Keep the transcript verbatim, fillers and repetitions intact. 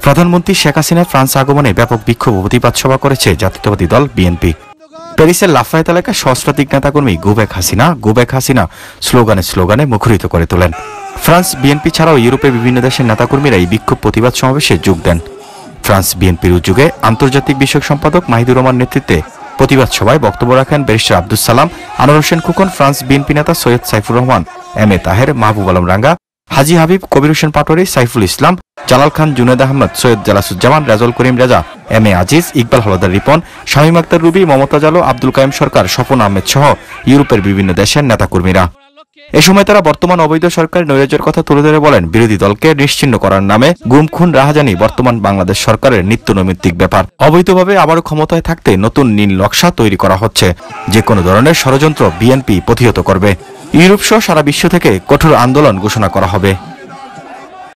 প্রধানমন্ত্রী শেখ হাসিনা ফ্রান্স আগমনে ব্যাপক বিক্ষোভ ও প্রতিবাদ সভা করেছে জাতীয়তাবাদী দল বিএনপি। প্যারিসের লাফায়েত এলাকায় সহস্রাধিক নেতাকর্মী go back Hasina go back Hasina স্লোগানে স্লোগানে মুখরিত করে তোলেন। ফ্রান্স বিএনপি ছাড়াও ইউরোপের বিভিন্ন দেশের নেতাকর্মীরা এই বিক্ষোভ প্রতিবাদ সমাবেশে যোগ দেন। ফ্রান্স বিএনপির উদ্যোগে আন্তর্জাতিক বিষয়ক সম্পাদক মাহিদুর রহমান নেতৃত্বে প্রতিবাদ সভায় বক্তব্য রাখেন ব্যারিস্টার আব্দুস সালাম, আনোয়ার হোসেন খোকন, ফ্রান্স বিএনপি নেতা Syed Saifur Rahman, M A Taher, Mahbub Alam Ranga, Haji Habib, Kabir Hossain Patwari, Saiful Islam, Jalal Khan, Junaid Ahmed, Syed Jalasuzzaman, Rajal Karim Raja, M A Aziz, Iqbal Haldar Ripon, Shamim Akter Ruby, Momtaz Alo, Abdul Qayyim সরকার, স্বপন আহমেদ সহ ইউরোপের বিভিন্ন দেশের নেতাকর্মীরা। এ সময় তারা বর্তমান অবৈধ সরকারের নৈরাজ্যের কথা তুলে ধরে বলেন, বিরোধী দলকে নিশ্চিহ্ন করার নামে গুম খুন রাহাজানি বর্তমান বাংলাদেশ সরকারের নিত্য নৈমিত্তিক ব্যাপার। অবৈধভাবে আবারও ক্ষমতায় থাকতে নতুন নীল নকশা তৈরি করা হচ্ছে। যে কোনো ধরনের ষড়যন্ত্র বিএনপি প্রতিহত করবে। ইউরোপ সহ সারা বিশ্ব থেকে কঠোর আন্দোলন ঘোষণা করা হবে।